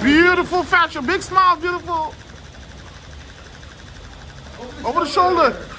Beautiful fashion. Big smile, beautiful. Over the shoulder.